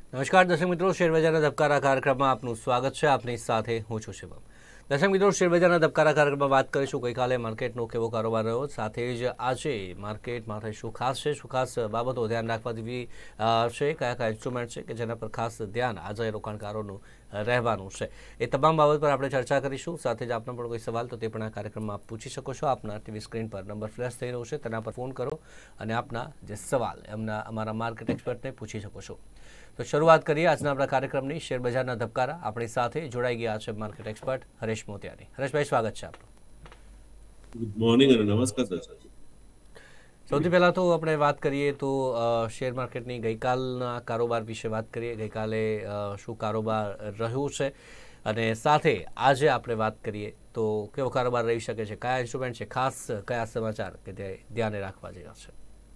નમસ્કાર દર્શક મિત્રો, શેરબજારના ધબકારા કાર્યક્રમમાં આપનું સ્વાગત છે. આપની સાથે હું છું શિવમ. દર્શક મિત્રો, શેરબજારના ધબકારા કાર્યક્રમમાં વાત કરીશું ગઈકાલે માર્કેટનો કેવો કારોબાર રહ્યો, સાથે જ આજે માર્કેટ માટે શું ખાસ છે, શું ખાસ બાબતો ધ્યાન રાખવા જેવી છે, કયા કયા ઇન્સ્ટ્રુમેન્ટ છે કે જેના પર ખાસ ધ્યાન આજે રોકાણકારોનું રહેવાનું છે, એ તમામ બાબત પર આપણે ચર્ચા કરીશું. સાથે જ આપનો પણ કોઈ સવાલ તો તે પણ આ કાર્યક્રમમાં આપ પૂછી શકો છો. આપના ટીવી સ્ક્રીન પર નંબર ફ્લેશ થઈ રહ્યો છે, તેના પર ફોન કરો અને આપના જે સવાલ એમના અમારા માર્કેટ એક્સપર્ટને પૂછી શકો છો. તો શરૂઆત કરીએ આજના આપણા કાર્યક્રમની. શેરબજારના ધબકારા આપણી સાથે જોડાઈ ગયા છે માર્કેટ એક્સપર્ટ હરેશ મોતિયાની. હરેશભાઈ, સ્વાગત છે આપનું. ગુડ મોર્નિંગ અને નમસ્કાર દર્શક. સૌથી પહેલાં તો આપણે વાત કરીએ તો શેર માર્કેટની ગઈકાલના કારોબાર વિશે વાત કરીએ. ગઈકાલે શું કારોબાર રહ્યો છે અને સાથે આજે આપણે વાત કરીએ તો કેવો કારોબાર રહી શકે છે, કયા ઇન્સ્ટ્રુમેન્ટ છે, ખાસ કયા સમાચાર કે તે ધ્યાને રાખવા જેવા છે.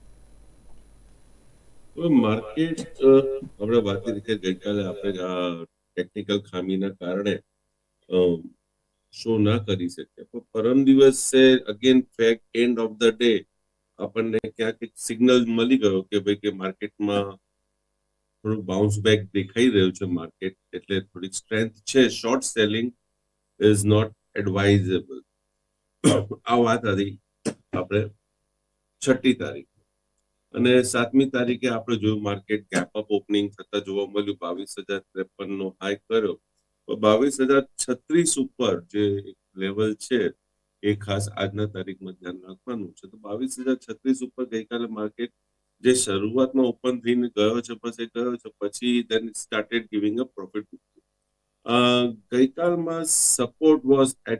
માર્કેટ આપણે વાત કરી કે ગઈકાલે આપણે ટેકનિકલ ખામીના કારણે શો ના કરી શક્યા, પણ પરમ દિવસે again fact end of the day આપણને ક્યાંક એક સિગ્નલ મળી ગયો કે ભાઈ કે માર્કેટમાં થોડું બાઉન્સ બેક દેખાઈ રહ્યું છે. માર્કેટ એટલે થોડીક સ્ટ્રેન્થ છે. Short selling is not advisable. આ વાત હતી આપણે 6મી તારીખ અને 7મી તારીખે આપણે જોયું માર્કેટ ગેપ અપ ઓપનિંગ થતા જોવા મળ્યું. 22,053 નો હાઈ કર્યો, તો 22,036 ઉપર જે લેવલ છે એ ખાસ આજના તારીખમાં ધ્યાન રાખવાનું છે. તો 22,036 ઉપર ગઈકાલે માર્કેટ જે શરૂઆતમાં ઓપન થઈને ગયો છે, પછી ગયો છે, પછી then started giving a profit. ગઈકાલમાં સપોર્ટ વોઝ એટ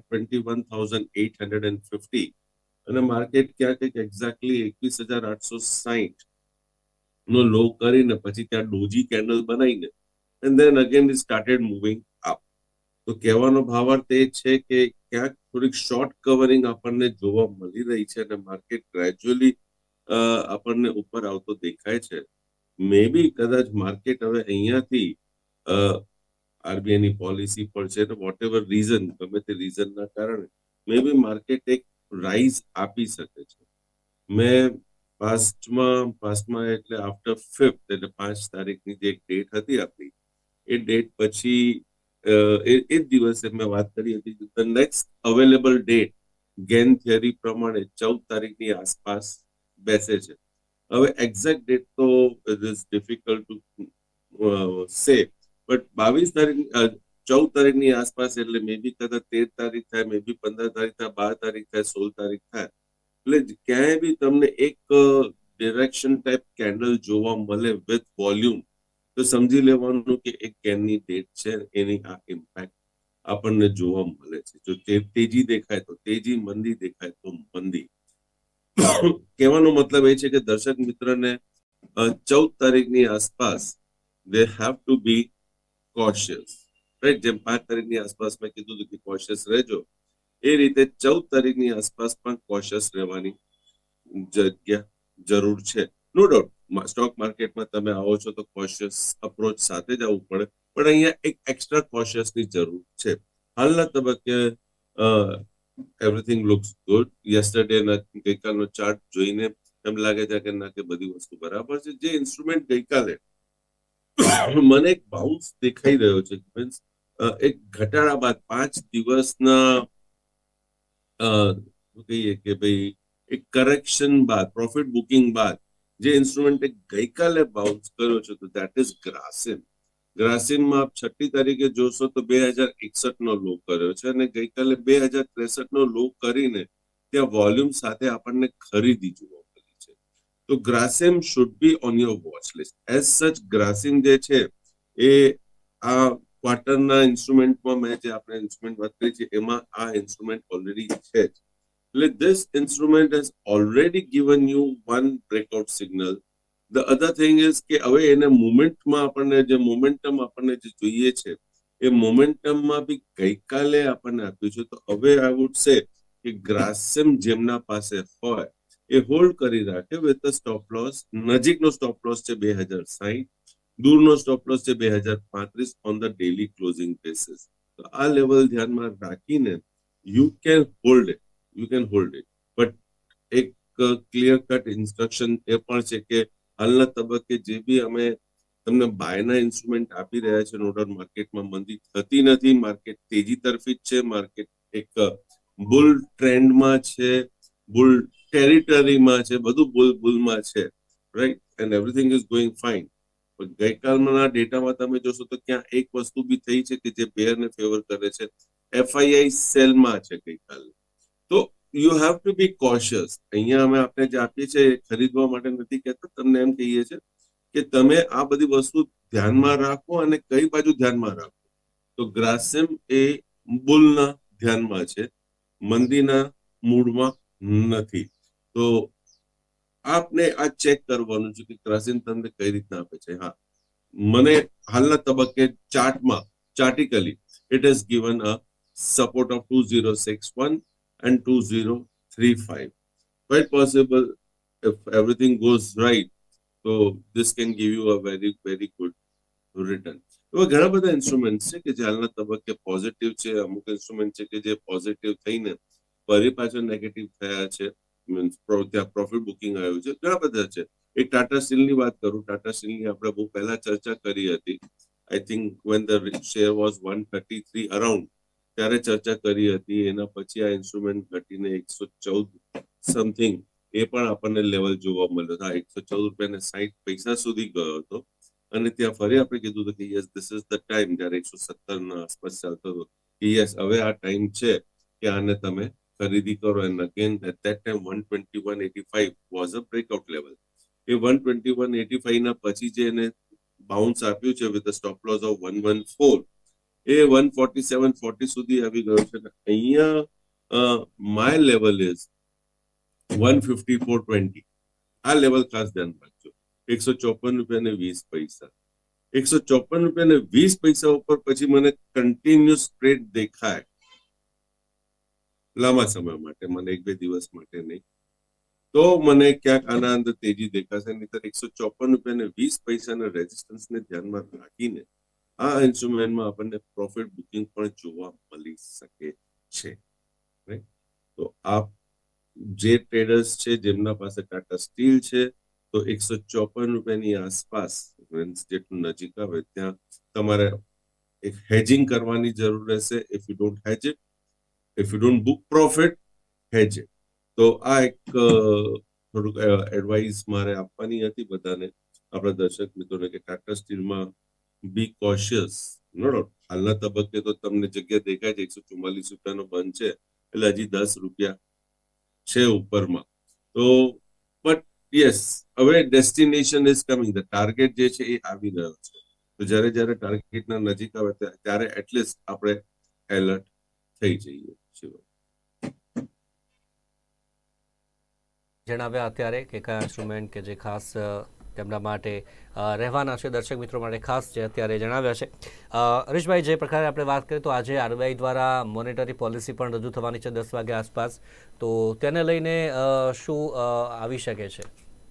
21,850 અને માર્કેટ ક્યાંક એક્ઝેક્ટલી 21,860 નો લો કરીને પછી ત્યાં ડોજી કેન્ડલ બનાવીને and then again it started moving up. તો કહેવાનો ભાવાર્થ એ છે કે ક્યાંક થોડીક શોર્ટ કવરિંગ આપણને જોવા મળી રહી છે અને માર્કેટ ગ્રેજ્યુઅલી આપણને ઉપર આવતો દેખાય છે. મે બી કદાચ માર્કેટ હવે અહીંયાથી આરબીઆઈ ની પોલિસી પર છે તો વોટ એવર રીઝન, ગમે તે રીઝનના કારણે મે બી માર્કેટ એક રાઇઝ આપી શકે છે. મેં પાસ્ટમાં એટલે આફ્ટર 5th એટલે 5 તારીખની જે ડેટ હતી આપણી, એ ડેટ પછી એ દિવસે મેં વાત કરી હતી કે the next available date Gann theory પ્રમાણે 14 તારીખની આસપાસ બેસે છે. હવે એક્ઝેક્ટ ડેટ તો it is difficult to say, but 22 તારીખ 14 તારીખની આસપાસ એટલે મે બી કદાચ 13 તારીખ થાય, મે બી 15 તારીખ થાય, 12 તારીખ થાય, 16 તારીખ થાય, એટલે ક્યાંય બી તમને એક ડિરેક્શન ટાઈપ કેન્ડલ જોવા મળે વિથ વોલ્યુમ તો સમજી લેવાનું કે એક ગેનની ડેટ છે. એની આ ઇમ્પેક્ટ આપણને જોવા મળે છે. જો તેજી દેખાય તો તેજી, મંદી દેખાય તો મંદી. કહેવાનો મતલબ એ છે કે દર્શક મિત્રને 14 તારીખની આસપાસ they have to be cautious, right. જેમ 5 તારીખની આસપાસ મેં કીધું હતું કે કોશિયસ રહેજો, એ રીતે 14 તારીખની આસપાસ પણ કોશિયસ રહેવાની જરૂર છે. નો ડાઉટ સ્ટોક માર્કેટમાં તમે આવો છો તો કોશિયસ અપ્રોચ સાથે જ આવવું પડે, પણ અહીંયા એક એક્સ્ટ્રા કોશિયસની જરૂર છે. હાલના તબક્કે એવરીથિંગ લુક્સ ગુડ. યસ્ટરડે ગઈકાલનો ચાર્ટ જોઈને એમ લાગે છે કે ના કે બધી વસ્તુ બરાબર છે. જે ઇન્સ્ટ્રુમેન્ટ ગઈકાલે મને એક બાઉન્સ દેખાઈ રહ્યો છે, મીન્સ એક ઘટાડા બાદ 5 દિવસના કહીએ કે ભાઈ એક કરેક્શન બાદ, પ્રોફિટ બુકિંગ બાદ જે ઇન્સ્ટ્રુમેન્ટે ગઈકાલે બાઉન્સ કર્યો છે તો દેટ ઇઝ ગ્રાસિમ. ગ્રાસિમમાં આપ 6મી તારીખે જોશો તો 2061 નો લો કર્યો છે અને ગઈકાલે 2063 નો લો કરીને ત્યાં વોલ્યુમ સાથે આપણને ખરીદી જોવા મળી છે. તો Grasim should be on your watch list. As such Grasim જે છે એ આ ક્વાર્ટરના ઇન્સ્ટ્રુમેન્ટમાં મેં જે આપણે ઇન્સ્ટ્રુમેન્ટ વાત કરી છે એમાં આ ઇન્સ્ટ્રુમેન્ટ ઓલરેડી છે. એટલે this instrument has already given you one breakout signal. The other thing is કે હવે એને મોમેન્ટમાં આપણને જે મોમેન્ટમ આપણને જે જોઈએ છે એ મોમેન્ટમમાં બી ગઈકાલે આપણને આપ્યું છે. તો હવે આઈ વુડ સે કે ગ્રાસિમ જેમના પાસે હોય એ હોલ્ડ કરી રાખે વિથ ધ સ્ટોપ લોસ. નજીકનો સ્ટોપ લોસ છે 2060, દૂરનો સ્ટોપ લોસ છે 2035 on the daily closing basis. તો આ લેવલ ધ્યાનમાં રાખીને you can hold it, you can hold it. But એક ક્લિયર કટ ઇન્સ્ટ્રક્શન એ પણ છે કે હાલના તબક્કે જે બી અમે તમને બાયના ઇન્સ્ટ્રુમેન્ટ આપી રહ્યા છે. નો ડાઉટ માર્કેટમાં મંદી થતી નથી, માર્કેટ તેજી તરફી જ છે, માર્કેટ એક બુલ ટ્રેન્ડમાં છે, બુલ ટેરિટરીમાં છે, બધું બુલમાં છે, right, and everything is going fine. ગઈકાલના ડેટામાં તમે જોશો તો ક્યાં એક વસ્તુ બી થઈ છે કે જે બેરને ફેવર કરે છે. એફઆઈઆઈ સેલમાં છે ગઈકાલે. તો you have to be cautious. અહીંયા અમે આપણે જે આપીએ છીએ ખરીદવા માટે નથી કહેતા, તમને એમ કહીએ છીએ કે તમે આ બધી વસ્તુ ધ્યાનમાં રાખો અને કઈ બાજુ ધ્યાનમાં રાખો. તો ગ્રાસિમ એ બુલના ધ્યાનમાં છે, મંદીના મૂડમાં નથી. તો આપને આ ચેક કરવાનું છે કે ગ્રાસિમ તમને કઈ રીતના આપે છે. હા, મને હાલના તબક્કે ચાર્ટિકલી it has given a support of 2061 and 2035. Quite possible if everything goes right, so this can give you a very very good return. એવા ઘણા બધા ઇન્સ્ટ્રુમેન્ટ છે કે જે હાલના તબક્કે પોઝિટિવ છે, અમુક ઇન્સ્ટ્રુમેન્ટ છે કે જે પોઝિટિવ થઈને ફરી પાછળ નેગેટિવ થયા છે, મીન્સ ત્યાં પ્રોફિટ બુકિંગ આવ્યું છે. ઘણા બધા છે. એક ટાટા સ્ટીલની વાત કરું. ટાટા સ્ટીલની આપણે બહુ પહેલા ચર્ચા કરી હતી. I think when the share was 133 around, ત્યારે ચર્ચા કરી હતી. એના પછી આ ઇન્સ્ટ્રુમેન્ટ ઘટીને 114 સમથિંગ એ પણ આપણને લેવલ જોવા મળ્યો. હા, 114.60 સુધી ગયો હતો. અને ત્યાં ફરી આપણે કીધું હતું કે yes this is the time, જ્યારે 117 ના આસપાસ ચાલતો હતો કે યસ હવે આ ટાઈમ છે કે આને તમે ખરીદી કરો. And again at that time 121.85 was a breakout level. એ 121.85 ના પછી જે એને બાઉન્સ આપ્યું છે વિથ સ્ટોપ લોસ ઓફ 114, એ 147.40 સુધી આવી ગયો છે. અહીંયા માય લેવલ ઇઝ 154.20. આ લેવલ ખાસ ધ્યાન રાખજો. 154.20 154.20 ઉપર પછી મને કન્ટિન્યુઅસ ટ્રેડ દેખાય લાંબા સમય માટે, મને 1-2 દિવસ માટે નહીં, તો મને ક્યાંક આના અંદર તેજી દેખાશે. નહીતર 154.20 ના રેઝિસ્ટન્સને ધ્યાનમાં રાખીને આ ઇન્સ્ટ્રુમેન્ટમાં આપણને પ્રોફિટ બુકિંગ પણ જોવા મળી શકે છે. તો આપ જે ટ્રેડર્સ છે જેમના પાસે ટાટા સ્ટીલ છે, તો 154 રૂપિયાની આસપાસ જેટલું નજીક આવે ત્યાં તમારે એક હેજિંગ કરવાની જરૂર રહેશે. If you don't hedge it, if you don't book profit, hedge it. તો આ એક થોડુંક એડવાઇસ મારે આપવાની હતી બધાને, આપણા દર્શક મિત્રોને, કે ટાટા સ્ટીલમાં બી કોશિયસ. નો ડાઉટ હાલના તબક્કે તો તમને જગ્યા દેખાય છે 144 રૂપિયાનો બંધ છે, એટલે હજી 10 રૂપિયા છે ઉપરમાં. તો બટ યસ, હવે destination is coming, the target જે છે એ આવી રહ્યો છે. તો જ્યારે જ્યારે ટાર્ગેટના નજીક આવે ત્યારે એટલીસ્ટ આપણે એલર્ટ થઈ જઈએ છીએ. જણાવ્યા અત્યારે કે કયા ઇન્સ્ટ્રુમેન્ટ કે જે ખાસ તેમના માટે રહેવાના છે, દર્શક મિત્રો માટે ખાસ જે અત્યારે જણાવ્યા છે. હરીશભાઈ, જે પ્રકારે આપણે વાત કરીએ તો આજે આરબીઆઈ દ્વારા મોનેટરી પોલિસી પણ રજૂ થવાની છે 10 વાગ્યા આસપાસ, તો તેને લઈને શું આવી શકે છે?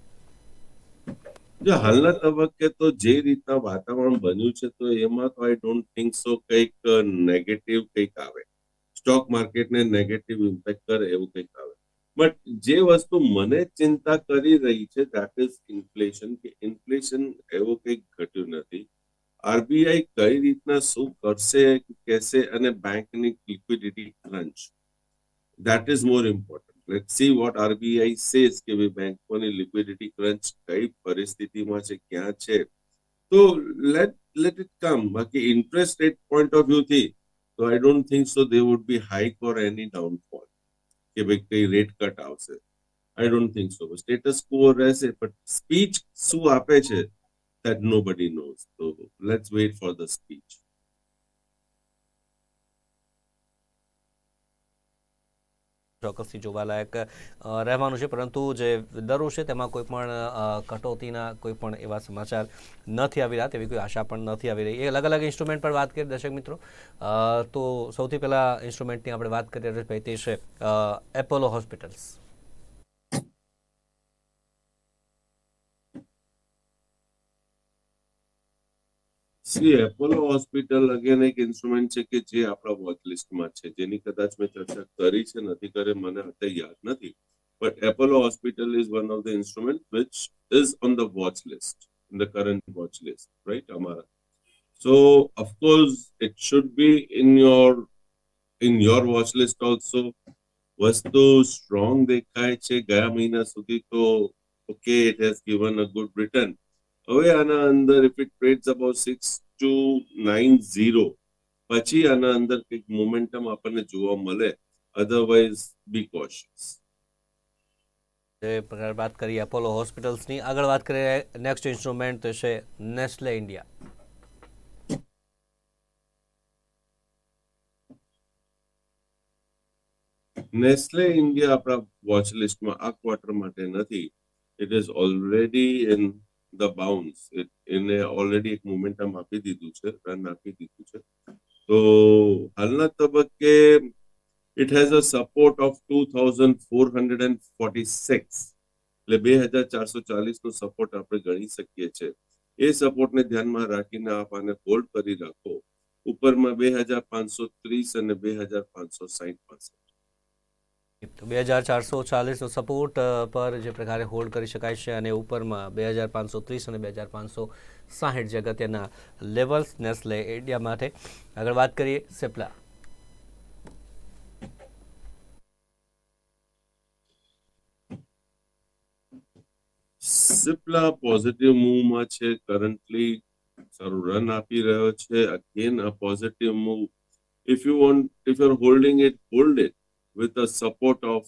જો હાલના તબક્કે તો જે રીતના વાતાવરણ બન્યું છે, તો એમાં તો આઈ ડોન્ટ થિંક સો કંઈક નેગેટિવ કંઈક આવે, સ્ટોક માર્કેટને નેગેટિવ ઇમ્પેક્ટ કરે એવું કંઈક આવે. બટ જે વસ્તુ મને ચિંતા કરી રહી છે ધેટ ઇઝ ઇન્ફ્લેશન. કે ઇન્ફ્લેશન એવું કંઈક ઘટ્યું નથી. આરબીઆઈ કઈ રીતના શું કરશે કહેશે, અને બેંકની liquidity crunch, that is more important. Let's see what RBI says કે ભાઈ બેંકોની લિક્વિડિટી ક્રંચ કઈ પરિસ્થિતિમાં છે, ક્યાં છે. તો લેટ ઇટ કમ. બાકી interest rate point of view થી તો I don't think so they would be hike or any downfall, કે ભાઈ કઈ રેટ કટ આવશે. I don't think so. Status quo રહેશે, બટ સ્પીચ શું આપે છે that nobody knows. So let's wait for the speech. ચોક્કસથી જોવાલાયક રહેવાનું છે, પરંતુ જે દરો છે તેમાં કોઈ પણ કટોતીના કોઈ પણ એવા સમાચાર નથી આવી રહ્યા, તેવી કોઈ આશા પણ નથી આવી રહી. એ અલગ અલગ ઇન્સ્ટ્રુમેન્ટ પર વાત કરીએ દર્શક મિત્રો, તો સૌથી પહેલાં ઇન્સ્ટ્રુમેન્ટની આપણે વાત કરીએ ભાઈ, તે છે Apollo hospitals. Apollo hospital again એક ઇન્સ્ટ્રુમેન્ટ છે કે જે આપણા વોચ લિસ્ટમાં છે, જેની કદાચ મેં ચર્ચા કરી છે, નથી કરી, મને અત્યારે યાદ નથી. But Apollo hospital is one of the instrument which is on the watch list. in the current watch list, right, Amara? So of course it should be in your watch list also. વસ્તુ strong દેખાય છે ગયા મહિના સુધી તો okay, it has given a good return. હવે આના અંદર if it trades about 6290 પછી આના અંદર કંઈક મોમેન્ટમ આપણને જોવા મળે, અધરવાઇઝ બી કોશિયસ. વાત કરીએ અપોલો હોસ્પિટલ્સની, આગળ વાત કરીએ નેક્સ્ટ ઇન્સ્ટ્રુમેન્ટ તો છે નેસ્લે ઇન્ડિયા. નેસ્લે ઇન્ડિયા આપણા વોચ લિસ્ટમાં આ ક્વાર્ટર માટે નથી. It is already in the bounce. એને ઓલરેડી એક મોમેન્ટમ આપી દીધું છે, રન આપી દીધું છે. તો હાલના તબક્કે it has a support of 2446, એટલે 2440 નો સપોર્ટ આપણે ગણી શકીએ છીએ. એ સપોર્ટને ધ્યાનમાં રાખીને આપ આને હોલ્ડ કરી રાખો. ઉપરમાં 2530 અને 2560 પાસે. તો 2440નો સપોર્ટ પર જે પ્રકારે હોલ્ડ કરી શકાય છે અને ઉપરમાં 2530 અને 2560 જે અગત્યના લેવલ્સ નેસ્લે ઇન્ડિયા માટે. આગળ વાત કરીએ સિપ્લા. સિપ્લા પોઝિટિવ મૂવમાં છે, કરન્ટલી સારું રન આપી રહ્યો છે. Again a positive move. If you are holding it, hold it with a support of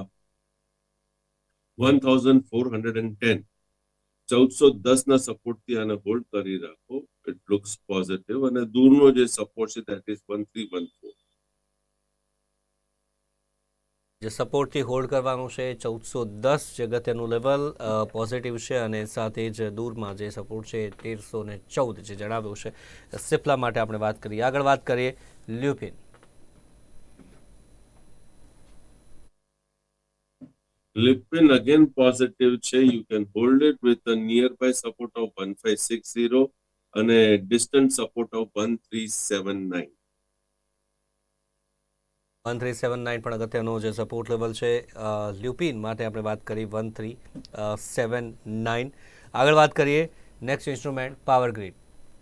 1410. 1410 ના સપોર્ટથી આને હોલ્ડ કરી રાખો. It looks positive. અને દૂરનો જે સપોર્ટ છે that is 1314. જે સપોર્ટથી હોલ્ડ કરવાનું છે 1410 જે અગત્યનું લેવલ પોઝિટિવ છે અને સાથે જ દૂરમાં જે સપોર્ટ છે 1314 જે જણાવ્યું છે સિપ્લા માટે આપણે વાત કરીએ. આગળ વાત કરીએ લ્યુપિન. Lipin again positive છે. You can hold it with a nearby support of 1560 and a distant support of 1379. 1379 પણ અગત્યનો જે સપોર્ટ લેવલ છે લ્યુપિન માટે આપણે વાત કરી 1379. આગળ વાત કરીએ નેક્સ્ટ ઇન્સ્ટ્રુમેન્ટ પાવર ગ્રીડ.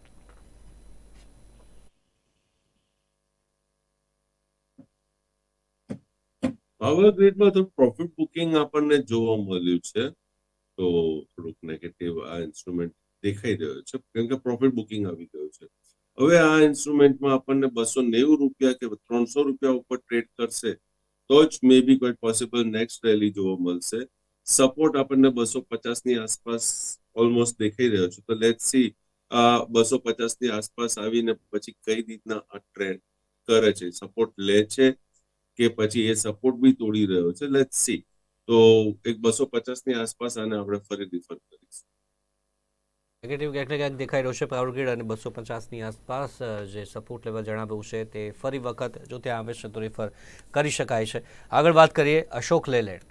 પાવર ગ્રીડમાં તો પ્રોફિટ બુકિંગ આપણને જોવા મળ્યું છે, તો થોડુંક નેગેટિવ આ ઇન્સ્ટ્રુમેન્ટ દેખાઈ રહ્યો છે કેમ કે પ્રોફિટ બુકિંગ આવી ગયું છે. હવે આ ઇન્સ્ટ્રુમેન્ટમાં આપણને 290 રૂપિયા કે 300 રૂપિયા ઉપર ટ્રેડ કરશે તો જ મે બી કોઈ પોસિબલ નેક્સ્ટ રેલી જોવા મળશે. સપોર્ટ આપણને 250 ની આસપાસ ઓલમોસ્ટ દેખાઈ રહ્યો છે. તો લેટ્સ સી 250 ની આસપાસ આવીને પછી કઈ રીતના આ ટ્રેડ કરે છે, સપોર્ટ લે છે કે પછી એ સપોર્ટ બી તોડી રહ્યો છે. Let's see. તો એક 250 ની આસપાસ આને આપણે ફરી રિફર કરીશું. નેગેટિવ ક્યાંક ને ક્યાંક દેખાઈ રહ્યો છે પાવર ગ્રીડ અને 250ની આસપાસ જે સપોર્ટ લેવલ જણાવ્યું છે તે ફરી વખત જો ત્યાં આવે છે તો રિફર કરી શકાય છે. આગળ વાત કરીએ અશોક લેલેન્ડ.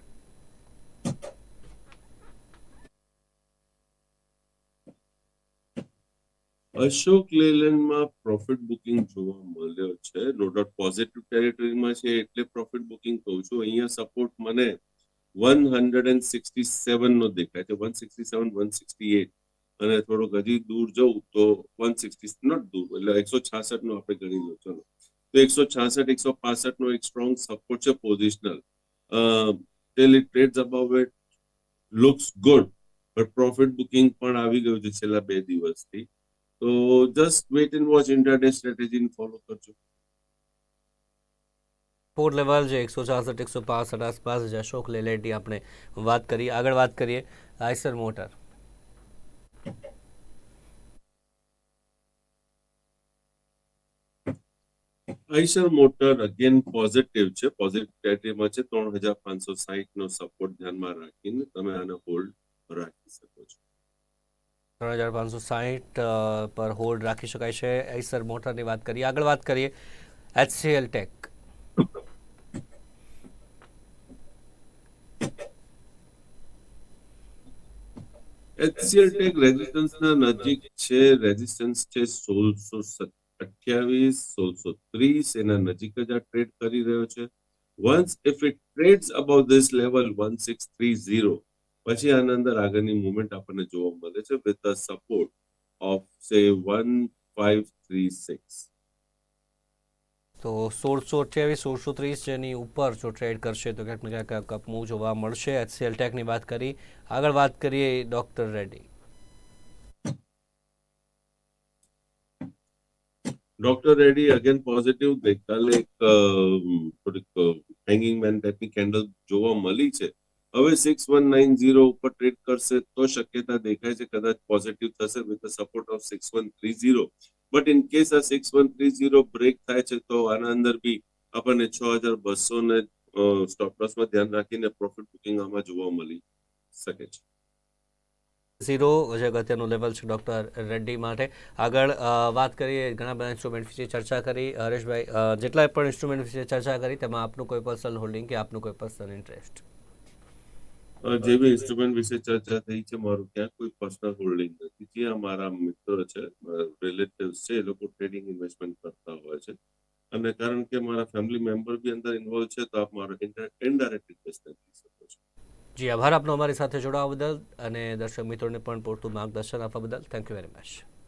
અશોક લેલેન્ડમાં પ્રોફિટ બુકિંગ જોવા મળ્યો છે. નો ડાઉટ પોઝિટિવ ટેરિટરીમાં છે એટલે પ્રોફિટ બુકિંગ કહું છું. અહીંયા સપોર્ટ મને 167 નો દેખાય છે, 167 168 અને થોડુંક હજી દૂર જવું તો 160 નોટ દૂર એટલે 166 નો આપણે ગણી લો. ચલો તો 166 165 નો એક સ્ટ્રોંગ સપોર્ટ છે positional. Tell it trades about it looks good, but profit booking પણ આવી ગયું છે છેલ્લા 2 દિવસથી. તો just wait and watch intraday સ્ટ્રેટેજીને ફોલો કરજો. સપોર્ટ લેવલ જે 166 165 આસપાસ જે અશોક લેલેન્ડની આપણે વાત કરી. આગળ વાત કરીએ Eicher motor. Eicher motor again positive છે, પોઝિટિવ ટેરિટરીમાં છે. 3560 નો સપોર્ટ ધ્યાનમાં રાખીને તમે આને હોલ્ડ રાખી શકો છો. 3560 પર હોલ્ડ રાખી શકાય છે આઈસર મોટરની વાત કરીએ. આગળ વાત કરીએ HCL ટેક. HCL ટેક રેઝિસ્ટન્સના નજીક છે. રેઝિસ્ટન્સ છે 1628 1630 એના નજીક જ આ ટ્રેડ કરી રહ્યો છે. once if it trades above this level 1630 પછી આના અંદર આગળની મુવમેન્ટ આપણને જોવા મળે છે વિથ ધ સપોર્ટ ઓફ સે 1536. તો 1628 1630 જેની ઉપર જો ટ્રેડ કરશે તો ક્યાંક ને ક્યાંક અપ મૂવ જોવા મળશે. HCL ટેકની વાત કરી. આગળ વાત કરીએ doctor Reddy. Doctor Reddy again positive. ગઈકાલે એક થોડીક હેંગિંગ મેન ટાઈપની કેન્ડલ જોવા મળી છે. હવે 6190 ઉપર ટ્રેડ કરશે તો શક્યતા દેખાય છે કદાચ પોઝિટિવ થશે with support of 6130. But in case આ 6130 બ્રેક થાય છે તો આના અંદર બી આપણને 6200 ને સ્ટોપ લોસમાં ધ્યાન રાખીને પ્રોફિટ બુકિંગ આમાં જોવા મળી શકે છે. 0 જે અગત્યનું લેવલ છે ડૉક્ટર રેડ્ડી માટે. આગળ વાત કરીએ, ઘણા બધા ઇન્સ્ટ્રુમેન્ટ વિશે ચર્ચા કરી. હરેશભાઈ, જેટલા પણ ઇન્સ્ટ્રુમેન્ટ વિશે ચર્ચા કરી તેમાં આપનું કોઈ પર્સનલ હોલ્ડિંગ કે આપનું કોઈ પર્સનલ ઇન્ટરેસ્ટ? જે બી ઇન્સ્ટ્રુમેન્ટ વિશે ચર્ચા થઈ છે મારું ત્યાં કોઈ પર્સનલ હોલ્ડિંગ નથી. જે અમારા મિત્રો છે, રિલેટિવ્સ છે, એ લોકો ટ્રેડિંગ ઇન્વેસ્ટમેન્ટ કરતા હોય છે અને કારણ કે મારા ફેમિલી મેમ્બર બી અંદર ઇન્વોલ્વ છે તો આપ મારો ઇનડાયરેક્ટ ઇન્વેસ્ટમેન્ટ લઈ શકો છો. જી, આભાર આપનો અમારી સાથે જોડાવા બદલ અને દર્શક મિત્રોને પણ પૂરતું માર્ગદર્શન આપવા બદલ. Thank you very much.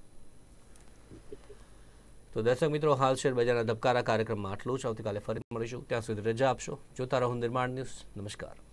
તો દર્શક મિત્રો, હાલ શેર બજારના ધબકારા કાર્યક્રમમાં આટલું જ. આવતીકાલે ફરી મળીશું. ત્યાં સુધી રજા આપશો. જોતા રહો નિર્માણ ન્યૂઝ. નમસ્કાર.